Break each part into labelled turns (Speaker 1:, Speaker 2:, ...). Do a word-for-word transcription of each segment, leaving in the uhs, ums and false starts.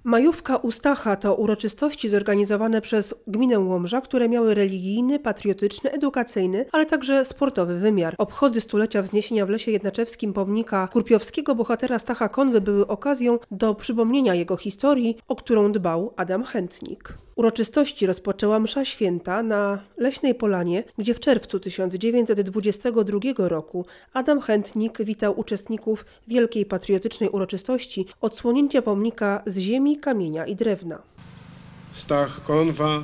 Speaker 1: Majówka u Stacha to uroczystości zorganizowane przez gminę Łomża, które miały religijny, patriotyczny, edukacyjny, ale także sportowy wymiar. Obchody stulecia wzniesienia w Lesie Jednaczewskim pomnika kurpiowskiego bohatera Stacha Konwy były okazją do przypomnienia jego historii, o którą dbał Adam Chętnik. Uroczystości rozpoczęła msza święta na Leśnej Polanie, gdzie w czerwcu tysiąc dziewięćset dwudziestego drugiego roku Adam Chętnik witał uczestników wielkiej patriotycznej uroczystości odsłonięcia pomnika z ziemi, kamienia i drewna.
Speaker 2: Stach Konwa,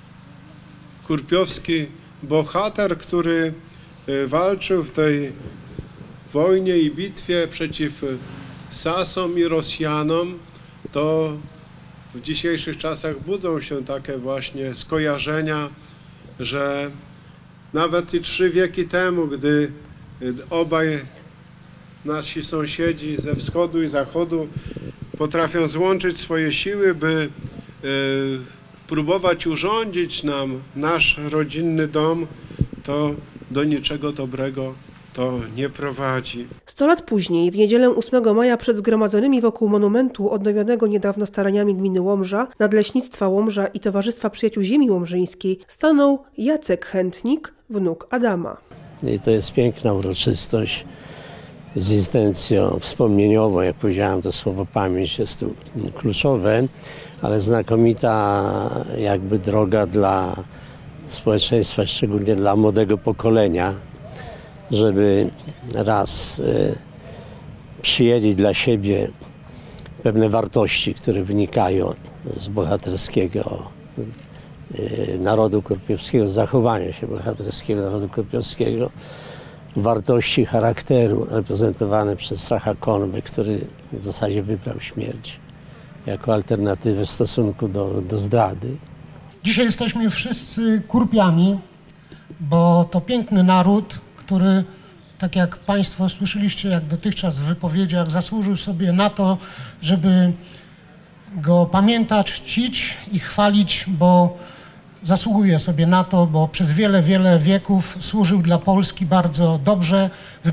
Speaker 2: kurpiowski bohater, który walczył w tej wojnie i bitwie przeciw Sasom i Rosjanom, to w dzisiejszych czasach budzą się takie właśnie skojarzenia, że nawet i trzy wieki temu, gdy obaj nasi sąsiedzi ze wschodu i zachodu potrafią złączyć swoje siły, by y, próbować urządzić nam nasz rodzinny dom, to do niczego dobrego to nie prowadzi.
Speaker 1: Sto lat później, w niedzielę ósmego maja, przed zgromadzonymi wokół monumentu odnowionego niedawno staraniami gminy Łomża, Nadleśnictwa Łomża i Towarzystwa Przyjaciół Ziemi Łomżyńskiej stanął Jacek Chętnik, wnuk Adama.
Speaker 3: I to jest piękna uroczystość z intencją wspomnieniową, jak powiedziałem, to słowo pamięć jest tu kluczowe, ale znakomita jakby droga dla społeczeństwa, szczególnie dla młodego pokolenia, żeby raz y, przyjęli dla siebie pewne wartości, które wynikają z bohaterskiego y, narodu kurpiowskiego, z zachowania się bohaterskiego narodu kurpiowskiego, wartości charakteru reprezentowane przez Stacha Konwę, który w zasadzie wybrał śmierć jako alternatywę w stosunku do, do zdrady.
Speaker 4: Dzisiaj jesteśmy wszyscy kurpiami, bo to piękny naród, który, tak jak Państwo słyszeliście, jak dotychczas w wypowiedziach, zasłużył sobie na to, żeby go pamiętać, czcić i chwalić, bo zasługuje sobie na to, bo przez wiele, wiele wieków służył dla Polski bardzo dobrze,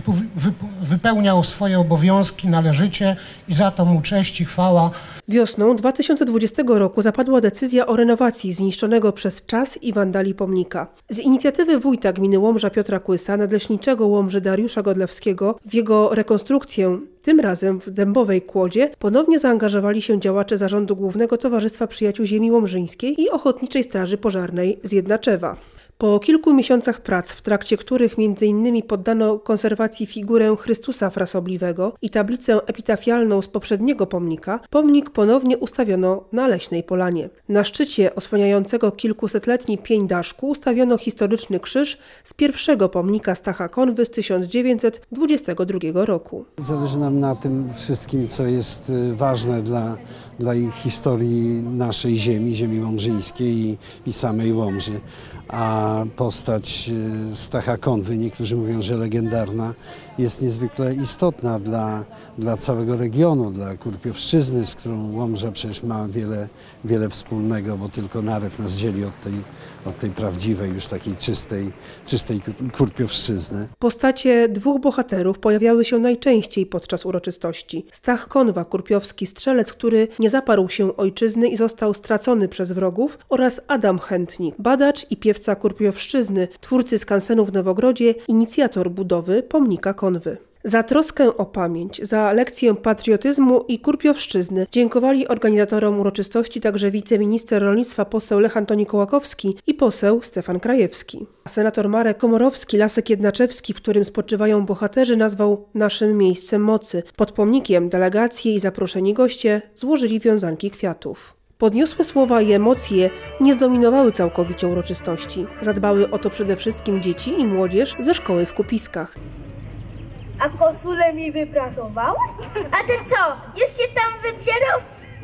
Speaker 4: wypełniał swoje obowiązki należycie i za to mu cześć i chwała.
Speaker 1: Wiosną dwa tysiące dwudziestego roku zapadła decyzja o renowacji zniszczonego przez czas i wandali pomnika. Z inicjatywy wójta gminy Łomża Piotra Kłysa, nadleśniczego Łomży Dariusza Godlewskiego, w jego rekonstrukcję, tym razem w dębowej kłodzie, ponownie zaangażowali się działacze Zarządu Głównego Towarzystwa Przyjaciół Ziemi Łomżyńskiej i Ochotniczej Straży Pożarnej z Jednaczewa. Po kilku miesiącach prac, w trakcie których między innymi poddano konserwacji figurę Chrystusa Frasobliwego i tablicę epitafialną z poprzedniego pomnika, pomnik ponownie ustawiono na Leśnej Polanie. Na szczycie osłaniającego kilkusetletni pień daszku ustawiono historyczny krzyż z pierwszego pomnika Stacha Konwy z tysiąc dziewięćset dwudziestego drugiego roku.
Speaker 5: Zależy nam na tym wszystkim, co jest ważne dla, dla ich historii naszej ziemi, ziemi łomżyńskiej i, i samej Łomży. A postać Stacha Konwy, niektórzy mówią, że legendarna, jest niezwykle istotna dla, dla całego regionu, dla Kurpiowszczyzny, z którą Łomża przecież ma wiele, wiele wspólnego, bo tylko narew nas dzieli od tej, od tej prawdziwej, już takiej czystej, czystej Kurpiowszczyzny.
Speaker 1: Postacie dwóch bohaterów pojawiały się najczęściej podczas uroczystości. Stach Konwa, kurpiowski strzelec, który nie zaparł się ojczyzny i został stracony przez wrogów, oraz Adam Chętnik, badacz i piewca Kurpiowszczyzny, twórcy skansenu w Nowogrodzie, inicjator budowy pomnika Konwy. Za troskę o pamięć, za lekcję patriotyzmu i kurpiowszczyzny dziękowali organizatorom uroczystości także wiceminister rolnictwa poseł Lech Antoni Kołakowski i poseł Stefan Krajewski. Senator Marek Komorowski Lasek Jednaczewski, w którym spoczywają bohaterzy, nazwał naszym miejscem mocy. Pod pomnikiem delegacje i zaproszeni goście złożyli wiązanki kwiatów. Podniosłe słowa i emocje nie zdominowały całkowicie uroczystości. Zadbały o to przede wszystkim dzieci i młodzież ze szkoły w Kupiskach.
Speaker 6: A koszulę mi wyprasowałeś? A ty co, już się tam wypierał?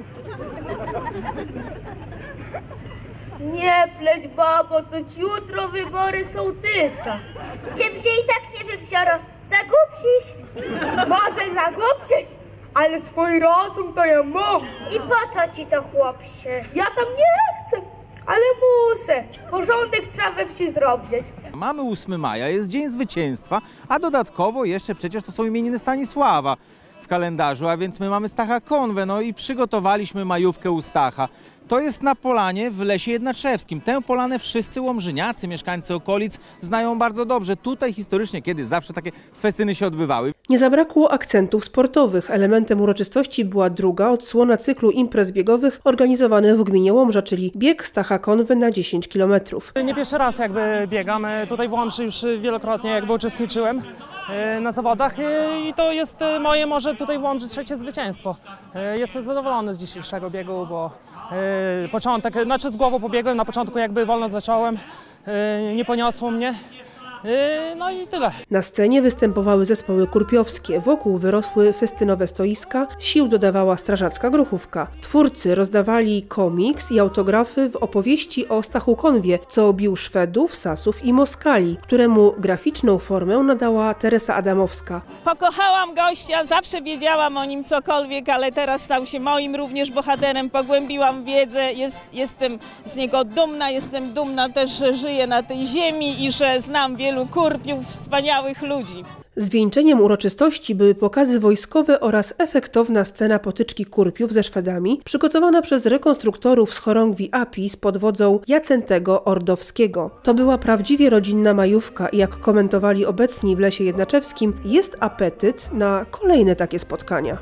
Speaker 6: Nie pleć, babo, to jutro wybory sołtysa. Ciebie i tak nie wybiorą. Zagubsisz? Może zagubsisz, ale swój rozum to ja mam. I po co ci to, chłopcze? Ja tam nie chcę, ale muszę. Porządek trzeba we wsi zrobić.
Speaker 7: Mamy ósmego maja, jest Dzień Zwycięstwa, a dodatkowo jeszcze przecież to są imieniny Stanisława. w kalendarzu, a więc my mamy Stacha Konwę, no i przygotowaliśmy majówkę u Stacha. To jest na polanie w Lesie Jednaczewskim. Tę polanę wszyscy łomżyniacy, mieszkańcy okolic znają bardzo dobrze. Tutaj historycznie kiedyś zawsze takie festyny się odbywały.
Speaker 1: Nie zabrakło akcentów sportowych. Elementem uroczystości była druga odsłona cyklu imprez biegowych organizowanych w gminie Łomża, czyli bieg Stacha Konwy na dziesięć kilometrów.
Speaker 8: Nie pierwszy raz jakby biegam. Tutaj w Łomży już wielokrotnie jakby uczestniczyłem na zawodach i to jest moje może tutaj w Łomży trzecie zwycięstwo. Jestem zadowolony z dzisiejszego biegu, bo początek, znaczy z głową pobiegłem, na początku jakby wolno zacząłem, nie poniosło mnie. No i tyle.
Speaker 1: Na scenie występowały zespoły kurpiowskie, wokół wyrosły festynowe stoiska, sił dodawała strażacka gruchówka. Twórcy rozdawali komiks i autografy w opowieści o Stachu Konwie, co bił Szwedów, Sasów i Moskali, któremu graficzną formę nadała Teresa Adamowska.
Speaker 9: Pokochałam gościa, zawsze wiedziałam o nim cokolwiek, ale teraz stał się moim również bohaterem, pogłębiłam wiedzę, jest, jestem z niego dumna, jestem dumna też, że żyję na tej ziemi i że znam wielu kurpiów, wspaniałych ludzi.
Speaker 1: Zwieńczeniem uroczystości były pokazy wojskowe oraz efektowna scena potyczki kurpiów ze Szwedami, przygotowana przez rekonstruktorów z chorągwi Apis pod wodzą Jacentego Ordowskiego. To była prawdziwie rodzinna majówka i jak komentowali obecni w Lesie Jednaczewskim, jest apetyt na kolejne takie spotkania.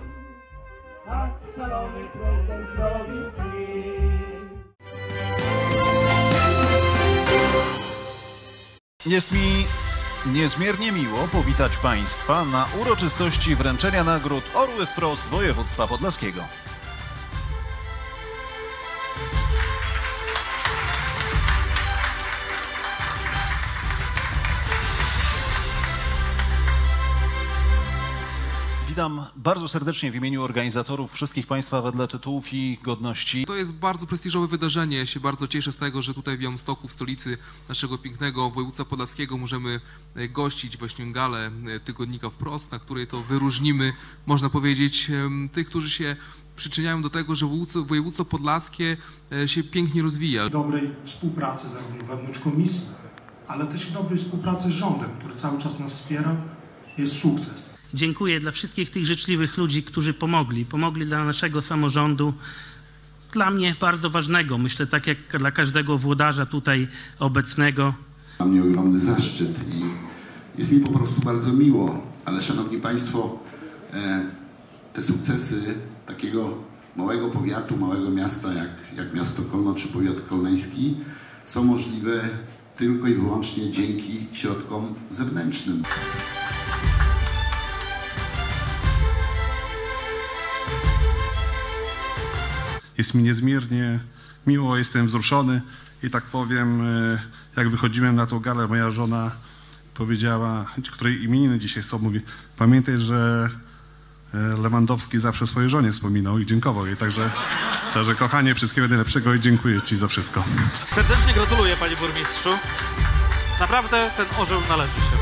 Speaker 10: Jest mi niezmiernie miło powitać Państwa na uroczystości wręczenia nagród Orły Wprost Województwa Podlaskiego. Witam bardzo serdecznie w imieniu organizatorów, wszystkich Państwa wedle tytułów i godności.
Speaker 11: To jest bardzo prestiżowe wydarzenie. Ja się bardzo cieszę z tego, że tutaj w Białymstoku, w stolicy naszego pięknego województwa podlaskiego, możemy gościć właśnie galę tygodnika Wprost, na której to wyróżnimy, można powiedzieć, tych, którzy się przyczyniają do tego, że województwo podlaskie się pięknie rozwija.
Speaker 12: Dobrej współpracy zarówno wewnątrz komisji, ale też i dobrej współpracy z rządem, który cały czas nas wspiera, jest sukces.
Speaker 13: Dziękuję dla wszystkich tych życzliwych ludzi, którzy pomogli. Pomogli dla naszego samorządu, dla mnie bardzo ważnego, myślę tak jak dla każdego włodarza tutaj obecnego.
Speaker 14: Mam mnie ogromny zaszczyt i jest mi po prostu bardzo miło, ale szanowni Państwo, te sukcesy takiego małego powiatu, małego miasta jak, jak miasto Kolno czy powiat kolneński są możliwe tylko i wyłącznie dzięki środkom zewnętrznym.
Speaker 15: Jest mi niezmiernie miło, jestem wzruszony i tak powiem, jak wychodziłem na tą galę, moja żona powiedziała, której imieniny dzisiaj są, mówi, pamiętaj, że Lewandowski zawsze swojej żonie wspominał i dziękował jej, także, także kochanie, wszystkiego najlepszego i dziękuję Ci za wszystko.
Speaker 16: Serdecznie gratuluję, Panie Burmistrzu. Naprawdę ten orzeł należy się.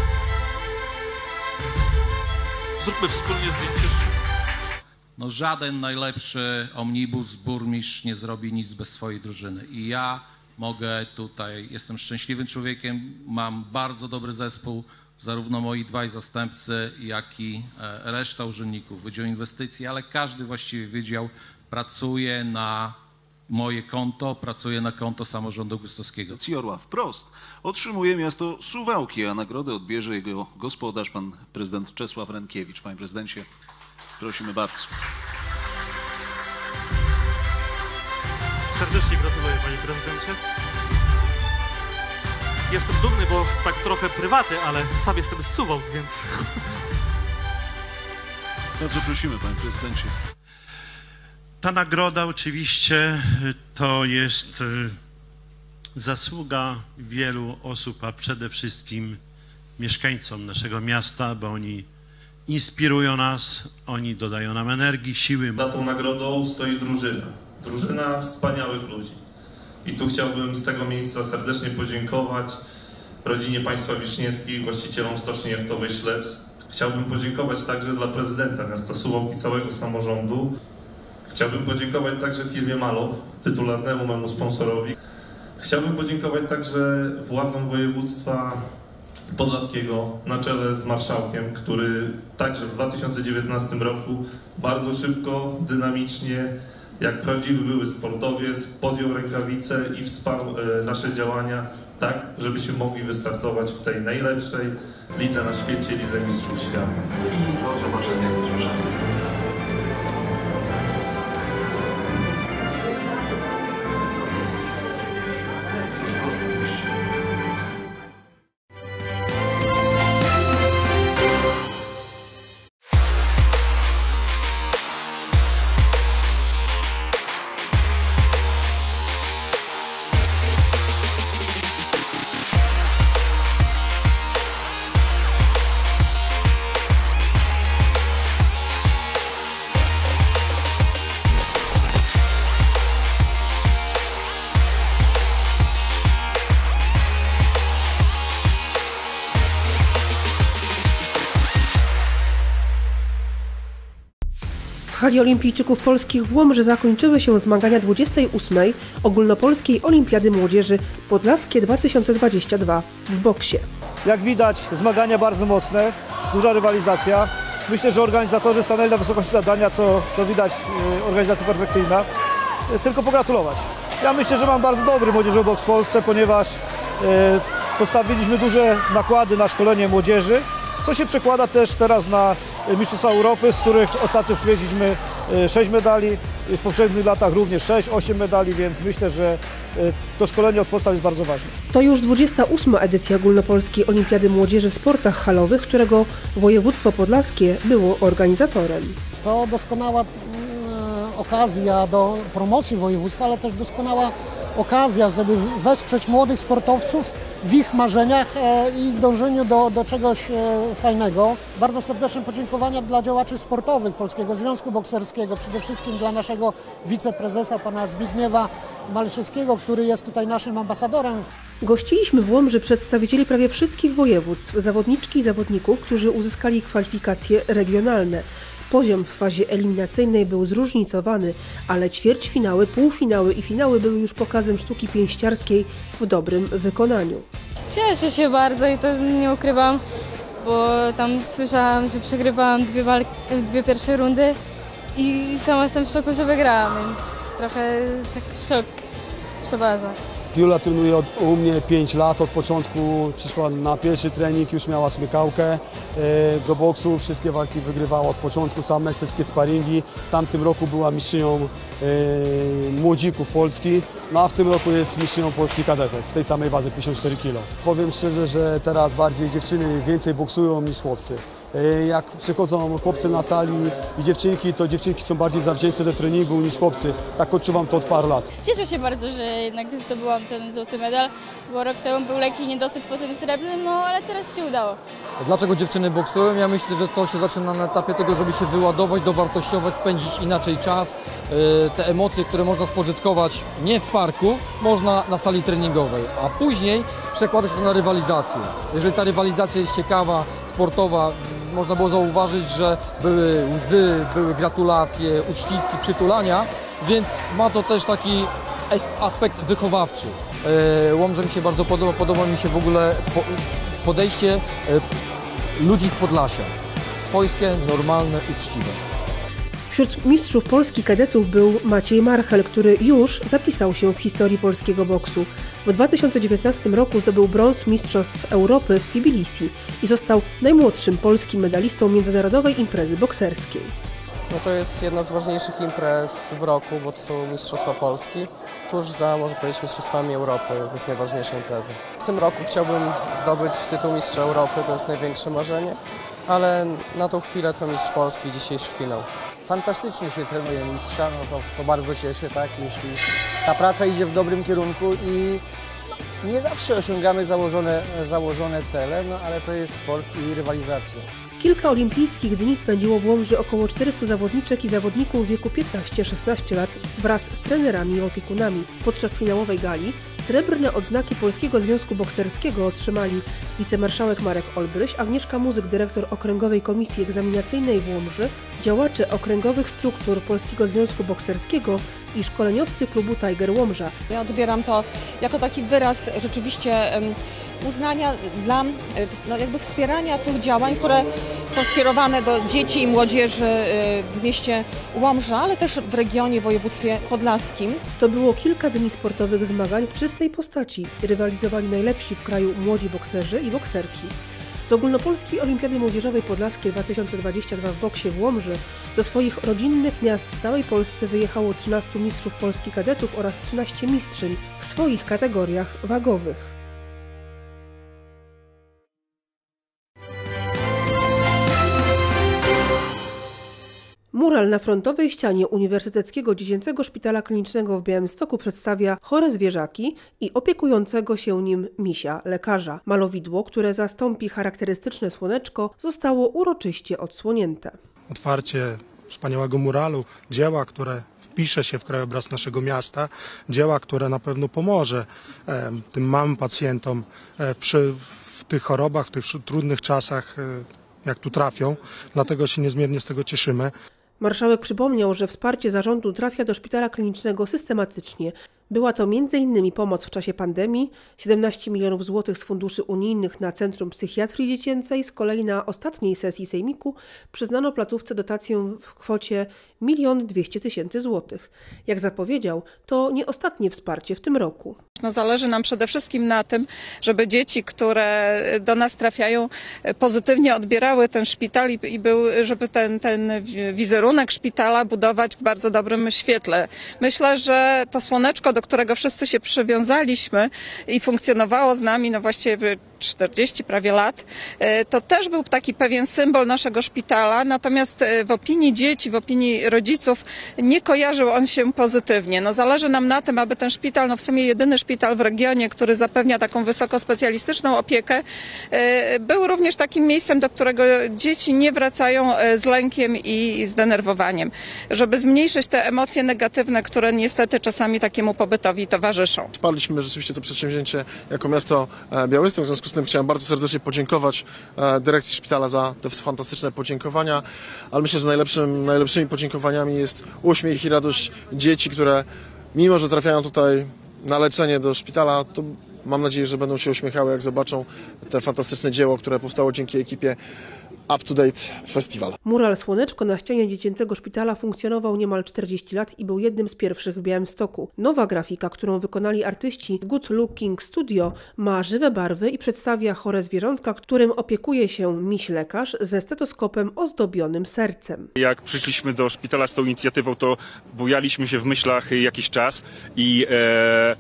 Speaker 16: Zróbmy wspólnie zdjęcie jeszcze.
Speaker 17: No żaden najlepszy omnibus burmistrz nie zrobi nic bez swojej drużyny. I ja mogę tutaj, jestem szczęśliwym człowiekiem, mam bardzo dobry zespół, zarówno moi dwaj zastępcy, jak i reszta urzędników Wydziału Inwestycji, ale każdy właściwie wydział pracuje na moje konto, pracuje na konto samorządu augustowskiego.
Speaker 10: Orła Wprost otrzymuje miasto Suwałki, a nagrodę odbierze jego gospodarz, pan prezydent Czesław Rękiewicz. Panie prezydencie, prosimy bardzo.
Speaker 16: Serdecznie gratuluję, panie prezydencie. Jestem dumny, bo tak trochę prywaty, ale sam jestem z Suwałk, więc...
Speaker 10: Bardzo prosimy, panie prezydencie.
Speaker 18: Ta nagroda oczywiście to jest zasługa wielu osób, a przede wszystkim mieszkańcom naszego miasta, bo oni inspirują nas, oni dodają nam energii, siły.
Speaker 19: Za tą nagrodą stoi drużyna. Drużyna wspaniałych ludzi. I tu chciałbym z tego miejsca serdecznie podziękować rodzinie państwa Wiszniewskich, właścicielom Stoczni Jachtowej Śleps. Chciałbym podziękować także dla prezydenta miasta Suwałk i całego samorządu. Chciałbym podziękować także firmie Malow, tytularnemu memu sponsorowi. Chciałbym podziękować także władzom województwa Podlaskiego na czele z marszałkiem, który także w dwa tysiące dziewiętnastym roku bardzo szybko, dynamicznie, jak prawdziwy były sportowiec, podjął rękawice i wsparł nasze działania tak, żebyśmy mogli wystartować w tej najlepszej lidze na świecie, Lidze Mistrzów Świata.
Speaker 10: Do zobaczenia, do usłyszenia.
Speaker 1: W hali olimpijczyków polskich w Łomży zakończyły się zmagania dwudziestej ósmej Ogólnopolskiej Olimpiady Młodzieży Podlaskie dwa tysiące dwadzieścia dwa w boksie.
Speaker 20: Jak widać, zmagania bardzo mocne, duża rywalizacja. Myślę, że organizatorzy stanęli na wysokości zadania, co, co widać, organizacja perfekcyjna. Tylko pogratulować. Ja myślę, że mam bardzo dobry młodzieżowy boks w Polsce, ponieważ e, postawiliśmy duże nakłady na szkolenie młodzieży, co się przekłada też teraz na Mistrzostwa Europy, z których ostatnio przywieźliśmy sześć medali, w poprzednich latach również sześć, osiem medali, więc myślę, że to szkolenie od podstaw jest bardzo ważne.
Speaker 1: To już dwudziesta ósma edycja Ogólnopolskiej Olimpiady Młodzieży w sportach halowych, którego województwo podlaskie było organizatorem.
Speaker 4: To doskonała okazja do promocji województwa, ale też doskonała okazja, żeby wesprzeć młodych sportowców w ich marzeniach i dążeniu do, do czegoś fajnego. Bardzo serdeczne podziękowania dla działaczy sportowych Polskiego Związku Bokserskiego, przede wszystkim dla naszego wiceprezesa, pana Zbigniewa Malszewskiego, który jest tutaj naszym ambasadorem.
Speaker 1: Gościliśmy w Łomży przedstawicieli prawie wszystkich województw, zawodniczki i zawodników, którzy uzyskali kwalifikacje regionalne. Poziom w fazie eliminacyjnej był zróżnicowany, ale ćwierćfinały, półfinały i finały były już pokazem sztuki pięściarskiej w dobrym wykonaniu.
Speaker 21: Cieszę się bardzo i to nie ukrywam, bo tam słyszałam, że przegrywałam dwie, walki, dwie pierwsze rundy i sama jestem w szoku, że wygrałam, więc trochę tak szok przeważa.
Speaker 22: Jula trenuje od, u mnie pięć lat, od początku przyszła na pierwszy trening, już miała smykałkę e, do boksu, wszystkie walki wygrywała od początku, same wszystkie sparingi. W tamtym roku była mistrzynią e, młodzików Polski, no a w tym roku jest mistrzynią Polski kadetek w tej samej wadze, pięćdziesiąt cztery kilo. Powiem szczerze, że teraz bardziej dziewczyny więcej boksują niż chłopcy. Jak przychodzą chłopcy na sali i dziewczynki, to dziewczynki są bardziej zawzięte do treningu niż chłopcy. Tak odczuwam to od paru lat.
Speaker 21: Cieszę się bardzo, że jednak zdobyłam ten złoty medal, bo rok temu był lekki niedosyt po tym srebrnym, no ale teraz się udało.
Speaker 23: Dlaczego dziewczyny boksują? Ja myślę, że to się zaczyna na etapie tego, żeby się wyładować, dowartościować, spędzić inaczej czas. Te emocje, które można spożytkować nie w parku, można na sali treningowej, a później przekładać to na rywalizację. Jeżeli ta rywalizacja jest ciekawa, sportowa, można było zauważyć, że były łzy, były gratulacje, uściski, przytulania, więc ma to też taki aspekt wychowawczy. Łomża mi się bardzo podoba, podoba mi się w ogóle podejście ludzi z Podlasia. Swojskie, normalne, uczciwe.
Speaker 1: Wśród mistrzów Polski kadetów był Maciej Marchel, który już zapisał się w historii polskiego boksu. W dwa tysiące dziewiętnastym roku zdobył brąz Mistrzostw Europy w Tbilisi i został najmłodszym polskim medalistą międzynarodowej imprezy bokserskiej.
Speaker 24: No to jest jedna z ważniejszych imprez w roku, bo to są Mistrzostwa Polski, tuż za, można powiedzieć, Mistrzostwami Europy, to jest najważniejsza impreza. W tym roku chciałbym zdobyć tytuł Mistrza Europy, to jest największe marzenie, ale na tą chwilę to Mistrz Polski i dzisiejszy finał.
Speaker 25: Fantastycznie się trenuje mistrza, no to, to bardzo cieszę, tak, jeśli ta praca idzie w dobrym kierunku i no, nie zawsze osiągamy założone, założone cele, no ale to jest sport i rywalizacja.
Speaker 1: Kilka olimpijskich dni spędziło w Łomży około czterystu zawodniczek i zawodników w wieku piętnaście szesnaście lat wraz z trenerami i opiekunami. Podczas finałowej gali srebrne odznaki Polskiego Związku Bokserskiego otrzymali wicemarszałek Marek Olbryś, Agnieszka Muzyk, dyrektor Okręgowej Komisji Egzaminacyjnej w Łomży, działacze okręgowych struktur Polskiego Związku Bokserskiego i szkoleniowcy klubu Tiger Łomża.
Speaker 26: Ja odbieram to jako taki wyraz rzeczywiście
Speaker 2: uznania, dla no jakby wspierania tych działań, które są skierowane do dzieci i młodzieży w mieście Łomża, ale też w regionie, w województwie podlaskim.
Speaker 1: To było kilka dni sportowych zmagań w czystej postaci. Rywalizowali najlepsi w kraju młodzi bokserzy i bokserki. Z Ogólnopolskiej Olimpiady Młodzieżowej Podlaskie dwa tysiące dwudziestego drugiego w boksie w Łomży do swoich rodzinnych miast w całej Polsce wyjechało trzynastu mistrzów Polski kadetów oraz trzynaście mistrzyń w swoich kategoriach wagowych. Mural na frontowej ścianie Uniwersyteckiego Dziecięcego Szpitala Klinicznego w Białymstoku przedstawia chore zwierzaki i opiekującego się nim misia, lekarza. Malowidło, które zastąpi charakterystyczne słoneczko, zostało uroczyście odsłonięte.
Speaker 12: Otwarcie wspaniałego muralu, dzieła, które wpisze się w krajobraz naszego miasta, dzieła, które na pewno pomoże e, tym małym pacjentom e, przy, w tych chorobach, w tych trudnych czasach, e, jak tu trafią. Dlatego się niezmiernie z tego cieszymy.
Speaker 1: Marszałek przypomniał, że wsparcie zarządu trafia do szpitala klinicznego systematycznie. Była to między innymi pomoc w czasie pandemii, siedemnaście milionów złotych z funduszy unijnych na Centrum Psychiatrii Dziecięcej. Z kolei na ostatniej sesji sejmiku przyznano placówce dotację w kwocie milion dwieście tysięcy złotych. Jak zapowiedział, to nie ostatnie wsparcie w tym roku.
Speaker 3: No zależy nam przede wszystkim na tym, żeby dzieci, które do nas trafiają, pozytywnie odbierały ten szpital i, i był, żeby ten, ten wizerunek szpitala budować w bardzo dobrym świetle. Myślę, że to słoneczko, do którego wszyscy się przywiązaliśmy i funkcjonowało z nami no właściwie czterdzieści prawie lat, to też był taki pewien symbol naszego szpitala, natomiast w opinii dzieci, w opinii rodziców nie kojarzył on się pozytywnie. No zależy nam na tym, aby ten szpital, no w sumie jedyny szpital w regionie, który zapewnia taką wysokospecjalistyczną opiekę, był również takim miejscem, do którego dzieci nie wracają z lękiem i zdenerwowaniem, żeby zmniejszyć te emocje negatywne, które niestety czasami takiemu pobytowi towarzyszą.
Speaker 5: Wsparliśmy rzeczywiście to przedsięwzięcie jako miasto Białystok, w związku z tym chciałem bardzo serdecznie podziękować dyrekcji szpitala za te fantastyczne podziękowania, ale myślę, że najlepszym, najlepszymi podziękowaniami jest uśmiech i radość dzieci, które mimo, że trafiają tutaj na leczenie do szpitala, to mam nadzieję, że będą się uśmiechały, jak zobaczą te fantastyczne dzieło, które powstało dzięki ekipie Up to Date Festival.
Speaker 1: Mural Słoneczko na ścianie dziecięcego szpitala funkcjonował niemal czterdzieści lat i był jednym z pierwszych w Białymstoku. Nowa grafika, którą wykonali artyści z Good Looking Studio, ma żywe barwy i przedstawia chore zwierzątka, którym opiekuje się miś lekarz ze stetoskopem ozdobionym sercem.
Speaker 6: Jak przyszliśmy do szpitala z tą inicjatywą, to bujaliśmy się w myślach jakiś czas i e...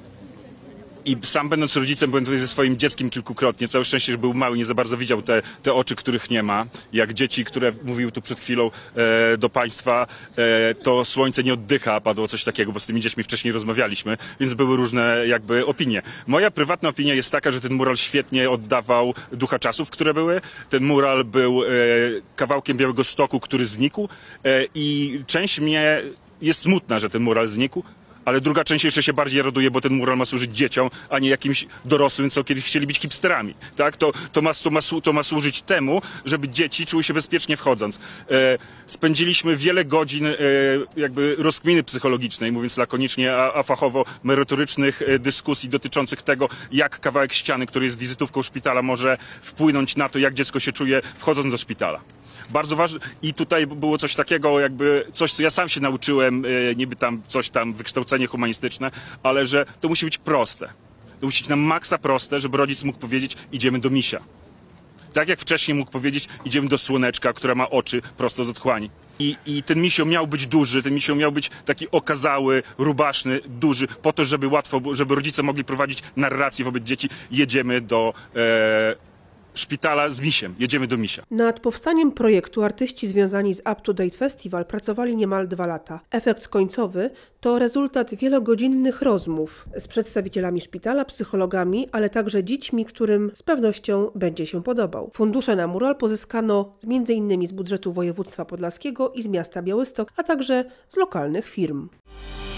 Speaker 6: I sam będąc rodzicem, byłem tutaj ze swoim dzieckiem kilkukrotnie. Całe szczęście, że był mały, nie za bardzo widział te, te oczy, których nie ma. Jak dzieci, które mówiły tu przed chwilą e, do Państwa, e, to słońce nie oddycha, padło coś takiego, bo z tymi dziećmi wcześniej rozmawialiśmy, więc były różne jakby opinie. Moja prywatna opinia jest taka, że ten mural świetnie oddawał ducha czasów, które były. Ten mural był e, kawałkiem Białegostoku, który znikł e, i część mnie jest smutna, że ten mural znikł. Ale druga część jeszcze się bardziej raduje, bo ten mural ma służyć dzieciom, a nie jakimś dorosłym, co kiedyś chcieli być hipsterami. Tak? To, to, ma, to, ma, to ma służyć temu, żeby dzieci czuły się bezpiecznie wchodząc. E, spędziliśmy wiele godzin e, jakby rozkminy psychologicznej, mówiąc lakonicznie, a, a fachowo merytorycznych e, dyskusji dotyczących tego, jak kawałek ściany, który jest wizytówką szpitala, może wpłynąć na to, jak dziecko się czuje wchodząc do szpitala. Bardzo ważne i tutaj było coś takiego, jakby coś, co ja sam się nauczyłem, niby tam coś tam, wykształcenie humanistyczne, ale że to musi być proste. To musi być na maksa proste, żeby rodzic mógł powiedzieć, idziemy do misia. Tak jak wcześniej mógł powiedzieć, idziemy do słoneczka, które ma oczy prosto z otchłani. I, I ten misio miał być duży, ten misio miał być taki okazały, rubaszny, duży, po to, żeby łatwo, żeby rodzice mogli prowadzić narrację wobec dzieci. Jedziemy do e, szpitala z misiem, jedziemy do misia.
Speaker 1: Nad powstaniem projektu artyści związani z Up to Date Festival pracowali niemal dwa lata. Efekt końcowy to rezultat wielogodzinnych rozmów z przedstawicielami szpitala, psychologami, ale także dziećmi, którym z pewnością będzie się podobał. Fundusze na mural pozyskano między innymi z budżetu województwa podlaskiego i z miasta Białystok, a także z lokalnych firm.